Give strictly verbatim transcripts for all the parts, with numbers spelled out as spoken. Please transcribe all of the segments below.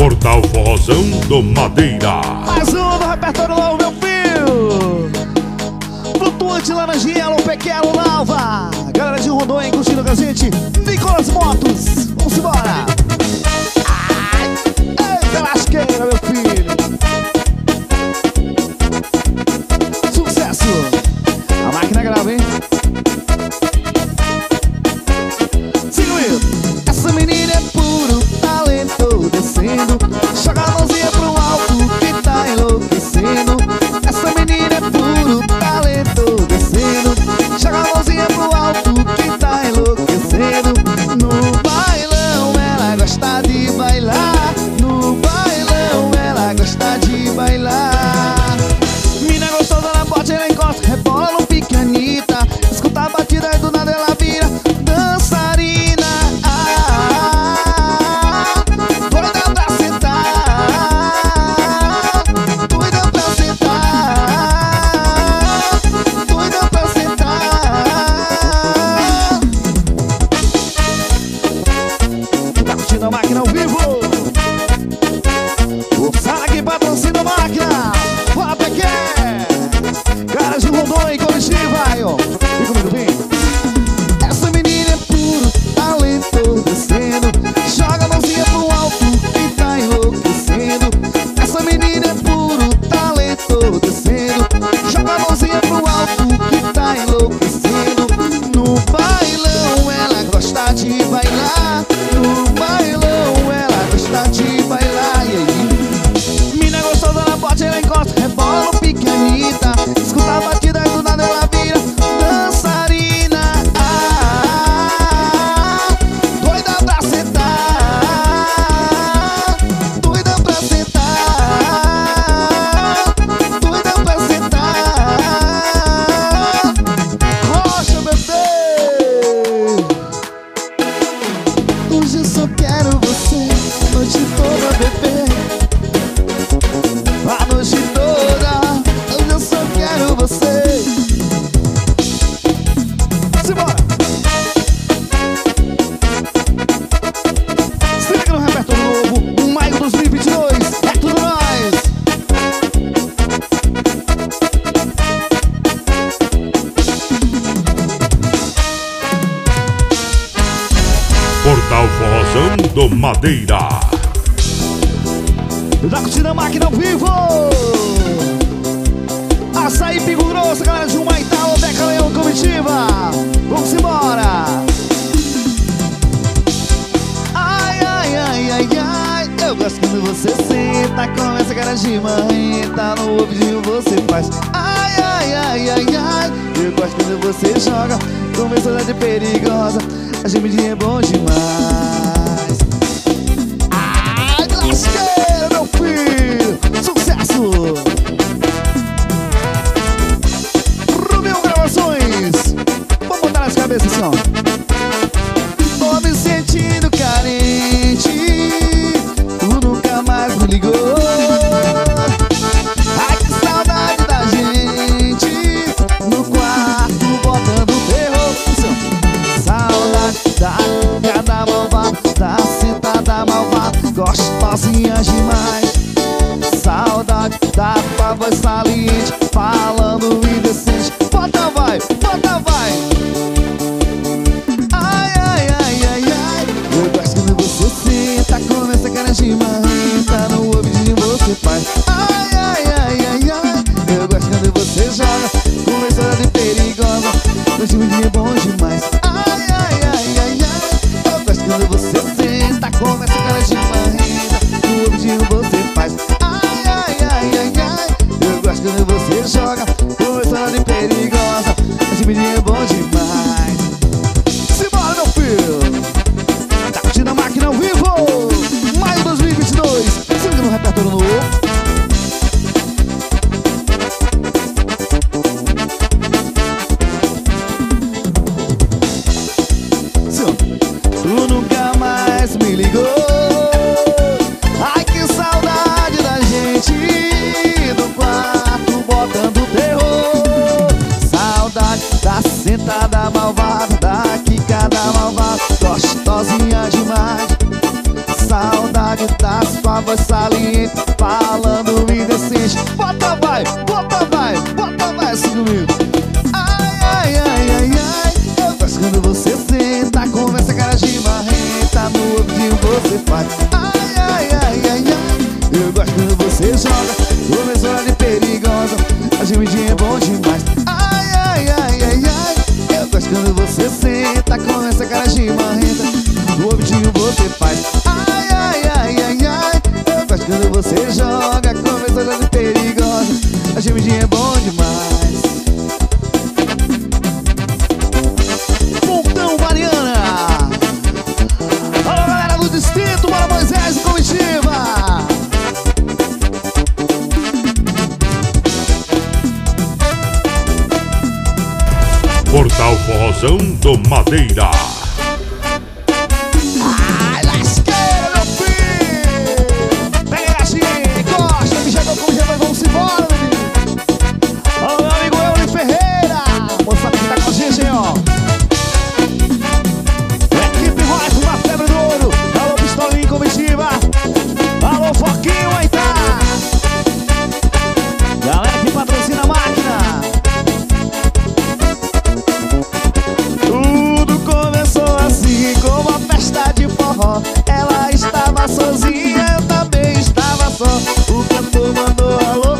Portal Forrozão do Madeira. Mais um do repertório novo, meu filho. Flutuante, laranjinha, alô pequeno, Nalva. Galera de Rondônia curtindo com a gente. Nicolas Motos, vamos embora. Ai, eita lasqueira, meu filho. Sucesso. A máquina grava, hein? Seguindo. Essa menina é puro talento descendo. Joga a mãozinha pro alto que tá enlouquecendo. Essa menina é puro talento descendo. Joga a mãozinha pro alto que tá enlouquecendo. No bailão ela gosta de bailar. No bailão ela gosta de bailar. Mina gostosa na bote, ela encosta, rebola no pique Anitta. Escuta a batida e do nada ela vira dançarina. Ah, doida pra sentar, doida pra sentar, doida pra sentar. Tá curtindo a máquina ao vivo? O Sara que patrocina a máquina. Fala, Pequé! Caras de Rondônia e Curitiba, ó. Fica comigo bem. Essa menina é puro talento descendo. Joga a mãozinha pro alto e tá enlouquecendo. Essa menina é puro talento descendo. Joga a mãozinha pro alto que tá enlouquecendo. No bailão ela gosta de bailar. No bailão ela gosta de bailar. E aí? Mina gostosa na bote, ela encosta, rebola no pique Anitta. Escuta a batida e do nada ela vira dançarina. Ah, doida pra sentar, doida pra sentar, doida pra sentar. Rocha, bebê. Hoje eu só quero você a noite toda, bebê. A noite toda, hoje eu só quero você. Simbora! Se liga no repertório novo, o maio dois mil e vinte e dois, é tudo nós! Portal Forrozão do Madeira. Tá curtindo a máquina ao vivo! Açaí, Pingo Grosso, galera de Humaitá, Odeca, Leão, Comitiva. Vamos embora! Ai, ai, ai, ai, ai. Eu gosto quando você senta, começa a cara de marrenta. No ouvidinho você faz ai, ai, ai, ai, ai. Eu gosto quando você joga, começa a de perigosa. A gemidinha é bom demais. Ai, lasqueira, meu filho! Sucesso! Rubião Gravações. Vamos botar nas cabeças assim, ó. Tô me sentindo carente, tu nunca mais me ligou. Ai, que saudade da gente no quarto botando terror. Saudade da cada malvada, da sentada malvada, gostosinha demais. Saudade da tua voz saliente, falando indecente. Bota vai, bota vai. Ai, ai, ai, ai, ai. Eu gosto quando você senta, começa a cara de marrenta. No ouvidinho você faz ai, ai, ai, ai, ai. Eu gosto quando você joga, começa a de perigosa. O gemidinho é bom demais. Ai, ai, ai, ai, ai. Eu gosto quando você senta, começa a cara de marrenta. No ouvidinho você faz ai, ai, ai, ai, ai. Eu gosto quando você joga, começa a de perigosa. O gemidinho é bom demais. Simbora, meu filho! Tá curtindo a máquina ao vivo? Maio dois mil e vinte e dois. sua guitarra, sua voz saliente, falando indecente. Bota vai, bota vai, bota vai assim comigo. Ai, ai, ai, ai, ai. Eu gosto quando você senta, conversa, cara de marrenta, no ouvidinho você faz. Ai, ai, ai, ai, ai. Eu gosto quando você joga, começou de perigosa, a gemidinha é bom demais. Ai, ai, ai, ai, ai. Eu gosto quando você senta, conversa, cara de marrenta, no ouvidinho você faz. Ai, ai, ai, ai, ai. Eu gosto quando você joga, começou de perigosa, a gemidinha é bom demais. Montão Mariana. Alô, galera do distrito, bora Moisés e comitiva. Portal Forrozão do Madeira. Ai, lasqueira, meu filho. Pega a gatinha, encosta, me jogou como já vai, vamos embora, menino. Alô, meu amigo Euler Ferreira. Moçada que tá com a gente, hein, ó. Equipe Royce, uma febre do ouro. Alô, Pistolinho, comitiva. Alô, Foquinho, aí tá. Galera que patrocina a máquina. Tudo começou assim, com uma festa de forró. Ela estava sozinha, eu também estava só. O cantor mandou alô.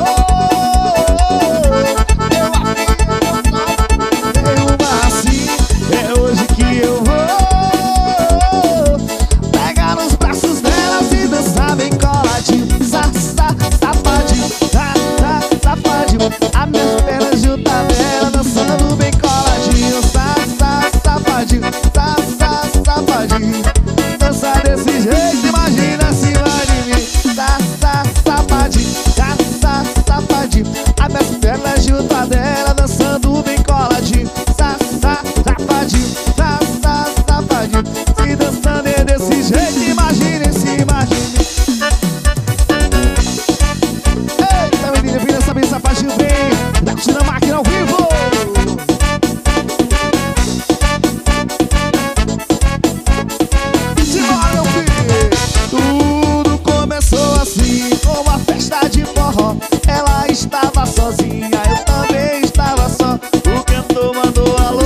Eu afinei uma assim, é hoje que eu vou pegar nos braços delas e dançar bem coladinho. Sa, sa, safadinho, sa, sa, safadinho. As minhas pernas juntas dela dançando bem coladinho. Sa, sa, safadinho, sa, sa, safadinho. Dança desse jeito, imagina acima de mim. Sa, sa, safadinho, sa, sa, safadinho. As minhas pernas juntas dela dançando bem coladinho. Sa, sa, safadinho, sa, sa, safadinho. Se dançando é desse jeito, imagina em cima de mim. Eita, menina, vem dançar bem safadinho, vem. Tá curtindo a máquina ao vivo. Simbora, meu filho. Tudo começou assim, com uma festa de forró. Ela estava sozinha, eu também estava só. O cantor mandou alô.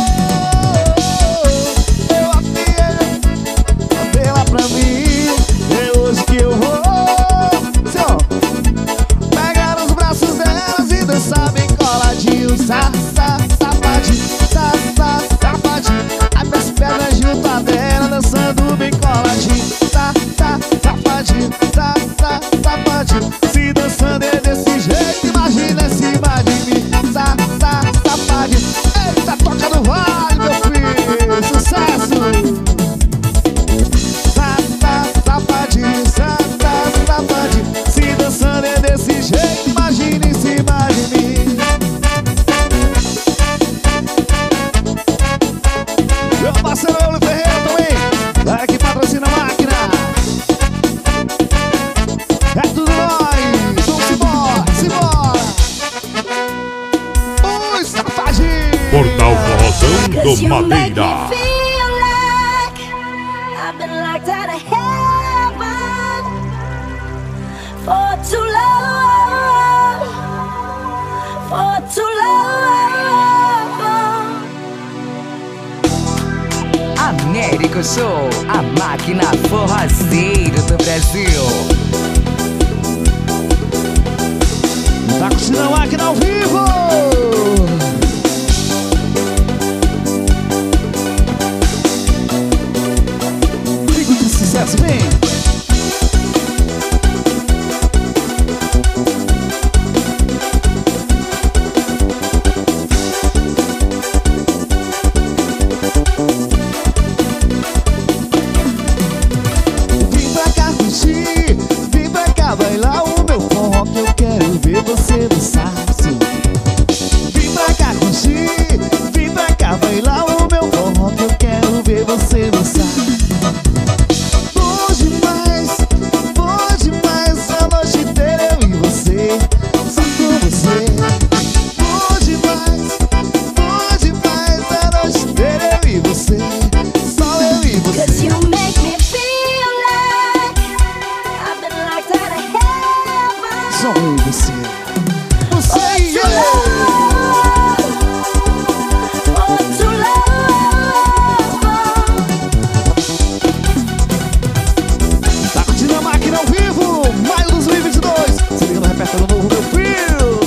Eu afiei, mandei lá pra mim. É hoje que eu vou assim, ó, pegar nos braços delas e dançar bem coladinho. Sa, sa, safadinho, sa, sa, safadinho. As minhas pernas juntas dela dançando bem coladinho. Sa, sa, safadinho, sa, sa, safadinho. Se dançando é desse jeito, imagina em cima de mim. Sa, sa, safadinho. Eita, toca no vale, meu filho. Sucesso! Sa, sa, safadinho, sa, sa, safadinho. Se dançando é desse jeito, imagina em cima de mim. Meu parceiro Euler Ferreira também, galera que patrocina a máquina. É tudo nós, vamos embora, simbora. Oi, safadinho. Portal Forrozão do Madeira. For too long, for too long. Américo Show, a máquina forrozeiro do Brasil. Tá curtindo a máquina ao vivo. Fico de sucesso, vem. Vem pra cá curtir, vem pra cá bailar o meu forró, que eu quero ver você dançar assim. só eu e você. Você e eu. Tá curtindo a máquina ao vivo, maio dois mil e vinte e dois. Se liga no repertório novo, meu filho.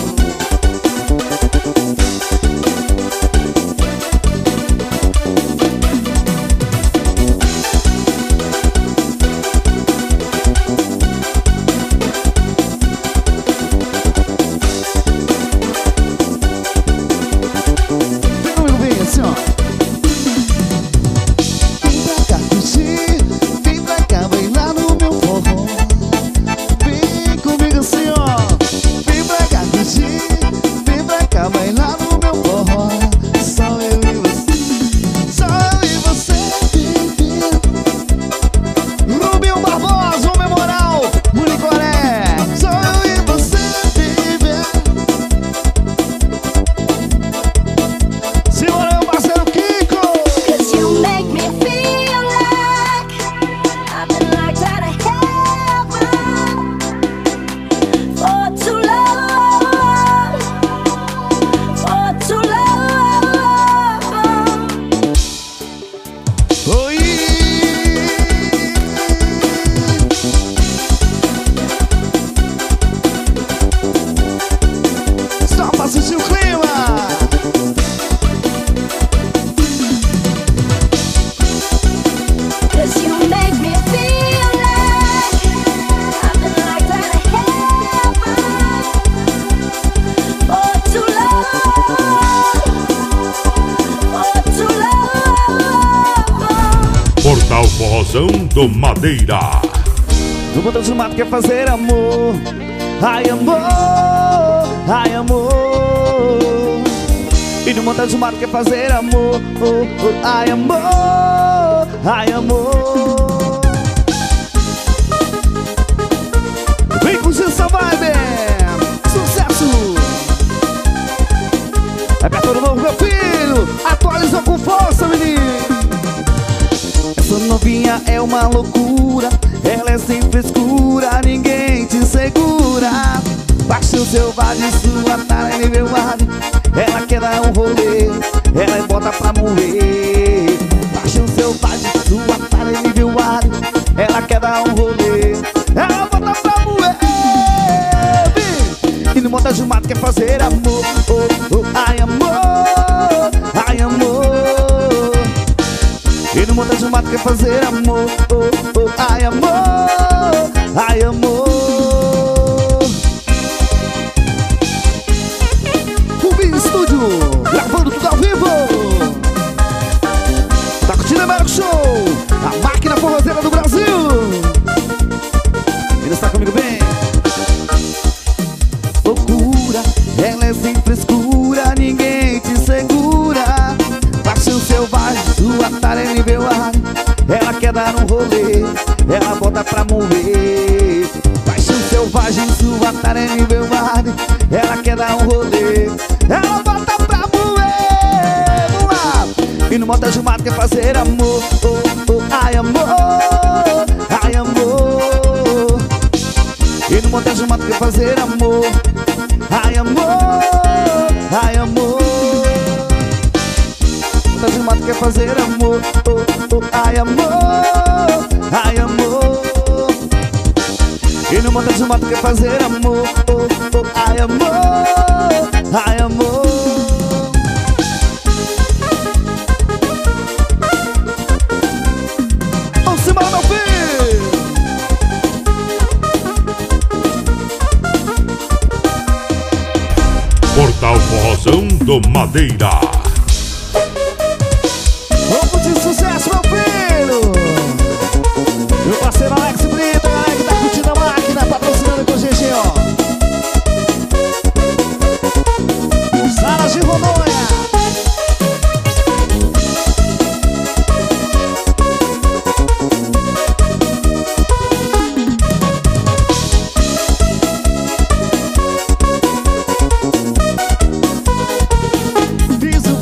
Portal Forrozão do Madeira. Do botão de mato quer fazer amor. Ai amor, ai amor. E no montão de mato quer fazer amor. Oh, oh, ai amor, ai amor. Vem curtir essa vibe. Sucesso. Repertório novo, meu filho. Atualizou com força, menino. Essa novinha é uma loucura. Ela é sem frescura, ninguém te segura. Baixo selvagem, sua tara é nível hard. Ela quer dar um rolê, ela é bota pra morrer. Baixo selvagem, sua tara é nível hard. Ela quer dar um rolê, ela bota pra morrer. E no monte de mato quer fazer amor. Oh, oh, ai amor, ai amor. E no monte de mato quer fazer amor. Oh, oh, ai amor, ai amor. Rubi Estúdio, gravando tudo ao vivo. Tá curtindo a Marco Show, a máquina forrozeira do Brasil. Ele está comigo bem. Loucura, ela é sem frescura, ninguém te segura. Paixão selvagem, sua tara é nível hard. Ela quer dar um rolê, ela bota pra morrer. Paixão selvagem, sua tara é nível hard. Ela quer dar um rolê, ela bota pra morrer. Vamos lá! E no monte de mato quer fazer amor. Oh, oh, ai amor, ai amor. E no monte de mato quer fazer amor. Ai amor, ai amor. Monte de mato quer fazer amor. Oh, oh, ai amor, ai amor. E no monte de mato quer fazer amor. Oh, oh, ai amor, ai amor. Vamos embora, meu filho. Portal Forrozão do Madeira. Vamos de sucesso, meu filho. Meu parceiro Alex Brito, a galera que tá curtindo a máquina, patrocinando com o G G, ó. Saras de Rondônia. Fiz o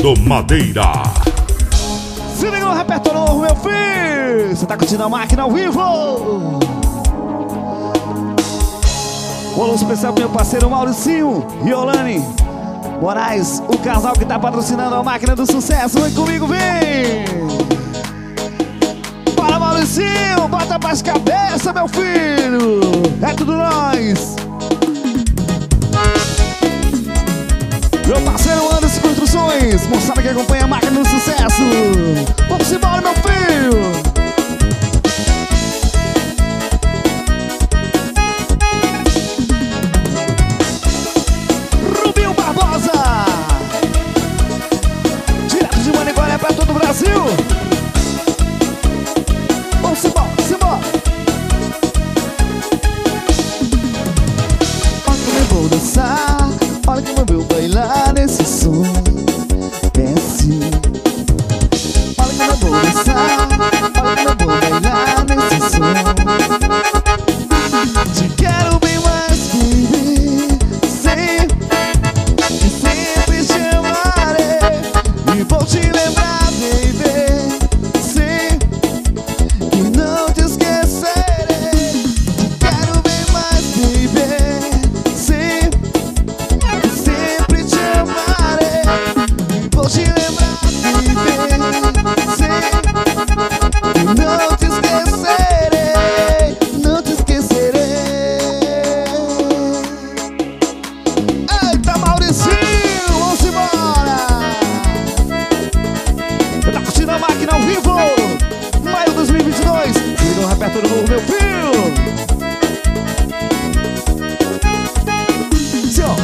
do Madeira. Se liga no repertório novo, meu filho. Você tá curtindo a máquina ao vivo? Um alô especial pro meu parceiro Mauricinho e Olane Moraes, o casal que tá patrocinando a máquina do sucesso. Vem comigo, vem! Bora, Mauricinho, bota pras cabeça, meu filho! É tudo nós! Meu parceiro Anderson Construções, moçada que acompanha a máquina do sucesso. Vamos embora, meu filho! Rubinho Barbosa, direto de Maniguaré pra todo o Brasil. Vamos embora, vamos embora. Olha como eu vou dançar, olha como eu vou bailar nesse som. Desce. Olha como eu vou dançar, olha como eu vou bailar nesse som. Te quero bem mais, baby. Sim, que sempre te amarei e vou te lembrar, baby. Sim, que não te esquecerei. Te quero bem mais, baby. Sim, que sempre te amarei e vou te lembrar, baby. Sim, que não te esquecerei. Não te esquecerei. Eita, Mauricinho, vamos embora. Eu tá curtindo a máquina ao vivo, maio dois mil e vinte e dois. Liga no repertório novo, meu filho. Tchau.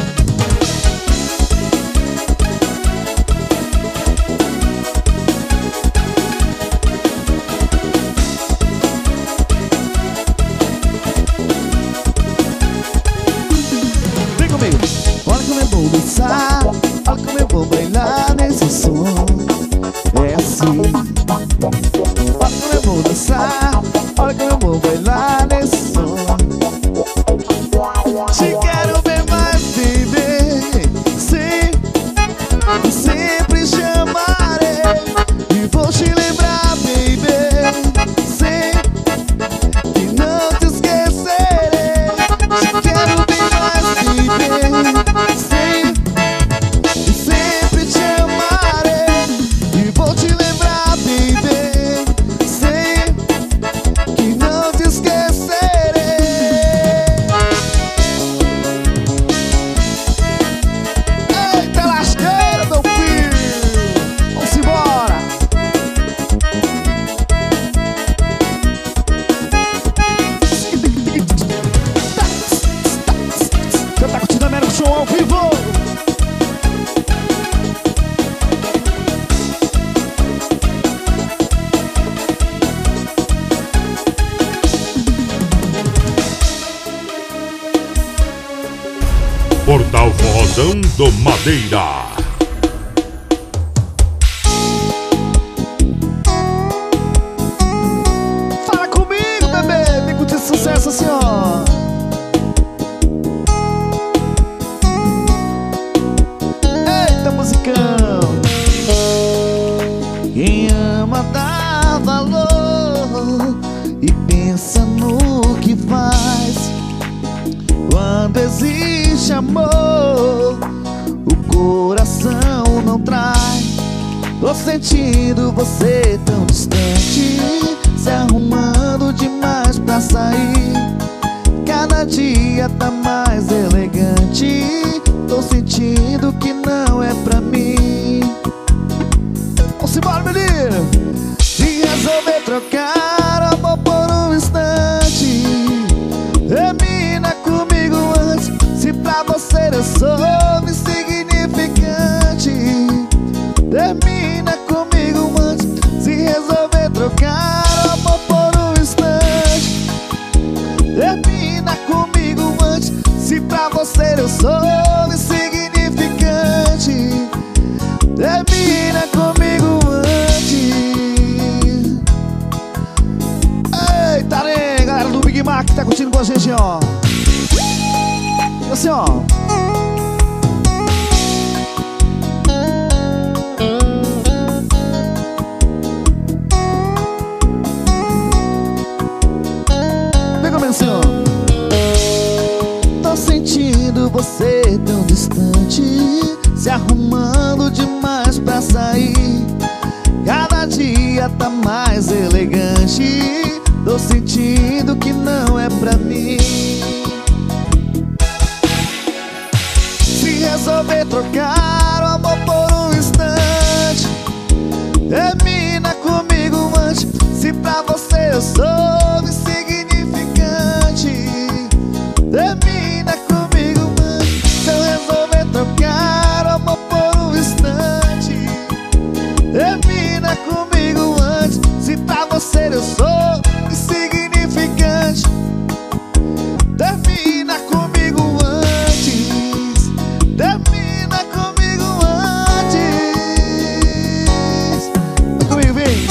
Vem comigo. Olha como eu vou dançar, olha como eu vou bailar nesse som. É assim. Olha como eu vou dançar, olha como eu vou bailar nesse som. Te quero bem mais, baby. Sim, eu sempre te amarei e vou te lembrar, baby. Sim, que não te esquecerei. Te quero bem mais, baby. Sim, que sempre te amarei e vou te lembrar, baby. Sim, que não te esquecerei. Eita lasqueira, meu filho. Vamos embora. Você tá curtindo a América Show ao vivo? Portal Forrozão do Madeira. Fala comigo, bebê. Vem curtir sucesso assim, ó. Eita, musicão. Quem ama dá valor e pensa no que faz. Quando existe amor, o coração não trai. Tô sentindo você tão distante, se arrumando demais pra sair. Cada dia tá mais elegante. Tô sentindo que não é pra mim. Vamos embora, menino. Se resolver trocar amor por um instante, termina comigo antes. Se pra você eu sou insignificante, termina comigo antes. Se resolver trocar amor por um instante, termina comigo antes. Se pra você eu sou insignificante, termina comigo antes. Eita, né, galera do Big Mac que tá curtindo com a gente, ó. E assim, ó. eu sou insignificante. Termina comigo, mãe. Se eu resolver trocar o amor por um instante, termina comigo antes. Se pra você eu sou insignificante, termina comigo antes. Termina comigo antes. Vem comigo, vem.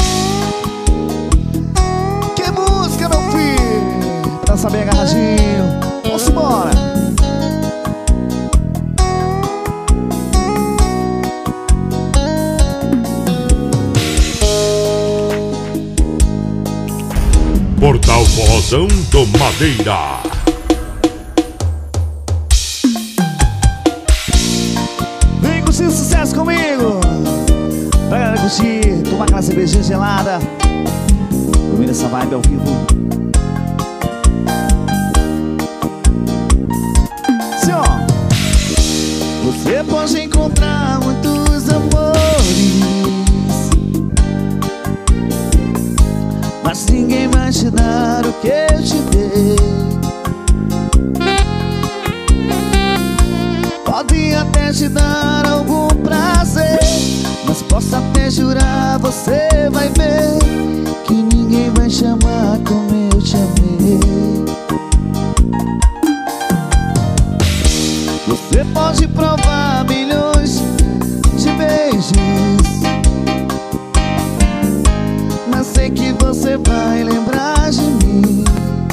Que música, meu filho? Pra saber agarradinho. Vamos embora. Portal Forrozão do Madeira. Vem curtir sucesso comigo. Pra galera curtir, tomar aquela cervejinha gelada, ouvir essa vibe ao vivo. Assim, ó. Você pode encontrar muitos amores, mas ninguém vai te dar o que eu te dei. Pode até te dar algum prazer, mas posso até jurar, você vai ver que ninguém vai te amar como eu te amei. Você pode provar milhões de beijos, mas sei que você vai lembrar de mim.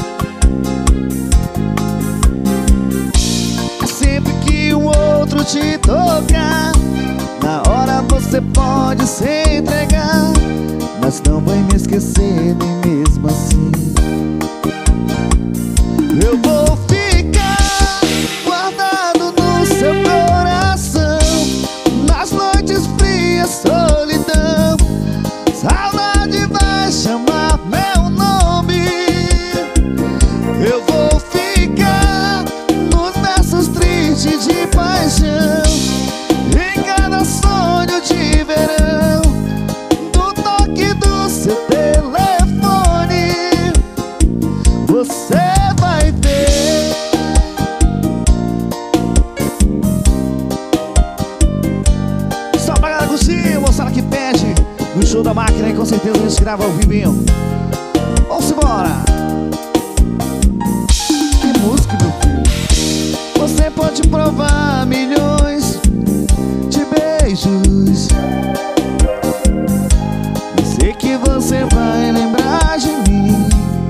É sempre que um outro te tocar, na hora você pode se entregar, mas não vai me esquecer nem mesmo assim. Eu vou ficar guardado no seu coração, nas noites frias, solidão. Saudade vai chamar meu nome. Eu vou ficar nos versos tristes de paixão, em cada sonho de verão, do toque do seu telefone. Você vai ver. Só pra galera curtir, moçada que pede no show da máquina, e com certeza a gente grava ao vivinho. Vamos embora. Que música, meu filho. Você pode provar milhões de beijos, eu sei que você vai lembrar de mim.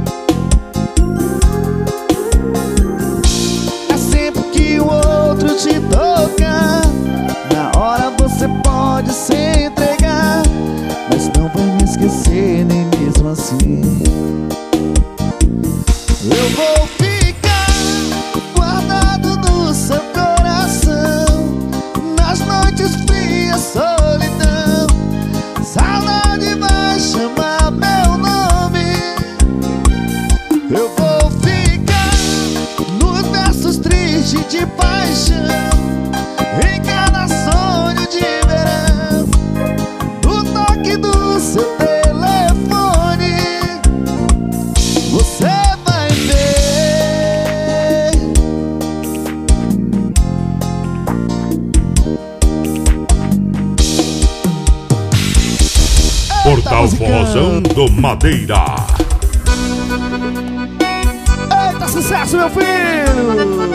É sempre que o outro te tocar, na hora você pode se entregar, mas não vai me esquecer nem mesmo assim. Eu vou ficar guardado no seu coração, nas noites frias, solidão. Saudade vai chamar meu nome. Eu vou ficar nos versos tristes de paixão, em cada sonho de verão, do toque do seu telefone. Você vai ver. Portal Forrozão do Madeira. Eita, sucesso, meu filho!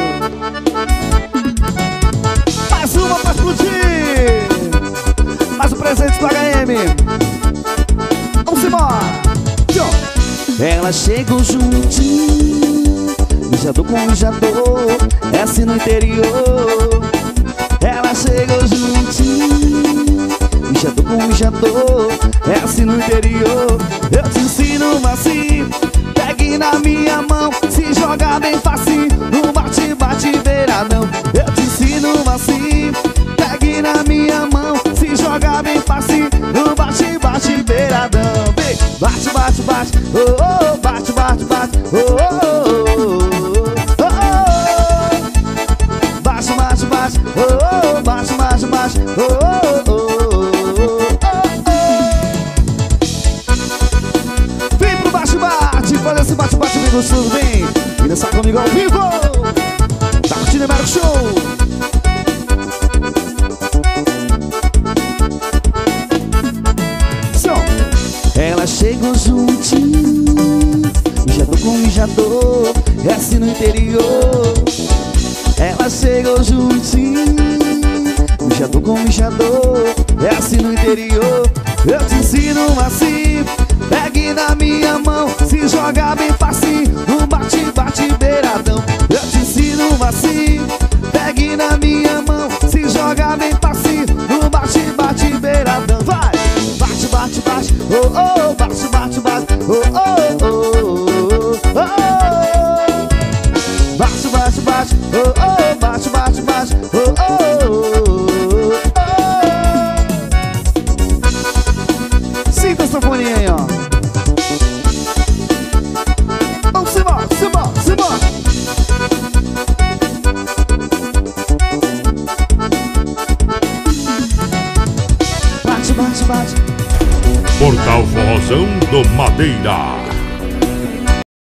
Mais uma pra explodir! Mais um presente do H M! Vamos embora! Tchau. Ela chegou juntinho, mijador com mijador, é assim no interior. Ela chegou juntinho, mijador com mijador, é assim no interior. Eu te ensino assim, pegue na minha mão, se joga bem facinho, no bate, bate, beiradão. Eu te ensino assim, pegue na minha mão, se joga bem facinho, no bate, bate, beiradão. Vem, bate, bate, bate, oh, oh, bate, bate, bate, oh, oh, oh, oh, oh. Bate, bate, bate, oh, oh, bate, bate, bate, oh, oh, oh, oh, oh. Vem pro baixo, baixo. Esse bate-bate bem gostoso, vem. E dançar comigo ao vivo. Tá curtindo o Mero Show? Ela chegou juntinho, mijador com mijador, é assim no interior. Ela chegou juntinho, mijador com mijador, é assim no interior. Eu te ensino assim, pegue na minha mão, se joga bem facinho, no bate-bate beiradão. Eu te ensino assim, pegue na minha mão, se joga bem facinho, no bate-bate beiradão. Vai! Bate, bate, bate, oh, oh, bate, bate, bate, oh, oh, oh, oh, oh. Bate, bate, bate, oh, oh, bate, bate, bate, oh, oh, oh, oh. Sinta essa foninha aí, ó. Vamos se embora, se embora, se embora. Bate, bate, bate. Portal Forrozão do Madeira.